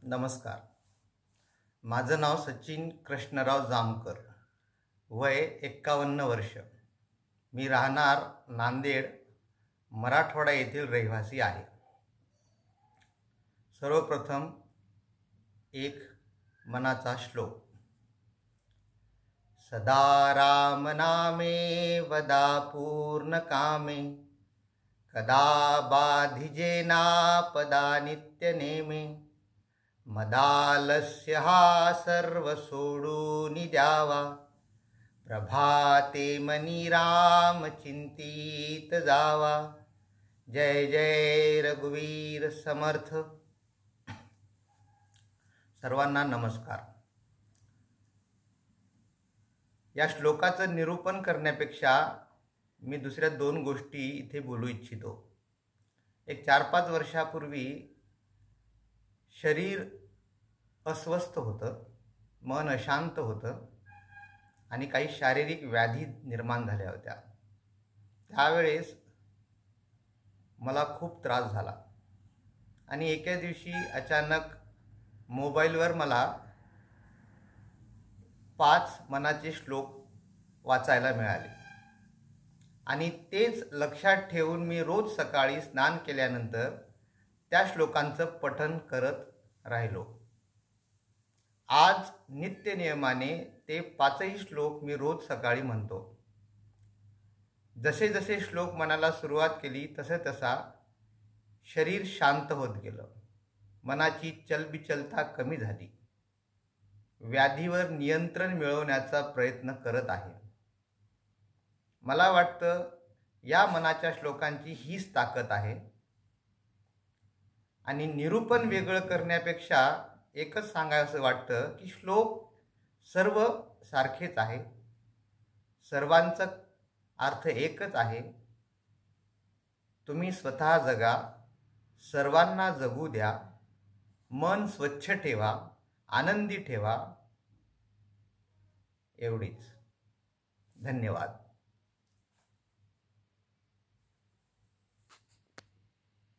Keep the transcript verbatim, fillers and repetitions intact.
नमस्कार. माझं नाव सचिन कृष्णराव जामकर. वय एक्कावन्न वर्ष. मी राहणार नांदेड, मराठवाडा येथील रहिवासी आहे. सर्वप्रथम एक मनाचा श्लोक. सदा राम नामे वदा पूर्ण कामे, कदा बाधिजेनापदा नित्य नेमे. मदालस्य हा सर्व सोडून द्यावा, प्रभाते मनी राम चिंतित जावा. जय जय रघुवीर समर्थ. सर्वांना नमस्कार. या श्लोकाचं निरूपण करण्यापेक्षा मी दुसऱ्या दोन गोष्टी इथे बोलू इच्छितो. एक चार पाच वर्षापूर्वी शरीर अस्वस्थ होतं, मन अशांत होतं आणि काही शारीरिक व्याधी निर्माण झाल्या होत्या. त्यावेळेस मला खूप त्रास झाला आणि एके दिवशी अचानक मोबाईलवर मला पाच मनाचे श्लोक वाचायला मिळाले आणि तेच लक्षात ठेवून मी रोज सकाळी स्नान केल्यानंतर त्या श्लोकांचं पठण करत राहिलो. आज नित्य नियमाने ते पाचही श्लोक मी रोज सकाळी म्हणतो. जसे जसे श्लोक मनाला सुरुवात केली तसे तसा शरीर शांत होत गेलं. मनाची चलबिचलता कमी झाली. व्याधीवर नियंत्रण मिळवण्याचा प्रयत्न करत आहे. मला वाटतं या मनाच्या श्लोकांची हीच ताकद आहे. आणि निरूपण वेगळं करण्यापेक्षा एकच सांगायचं वाटतं की श्लोक सर्व सारखेच आहे. सर्वांचा अर्थ एकच आहे. तुम्ही स्वतः जगा, सर्वांना जगू द्या, मन स्वच्छ ठेवा, आनंदी ठेवा. एवढीच. धन्यवाद.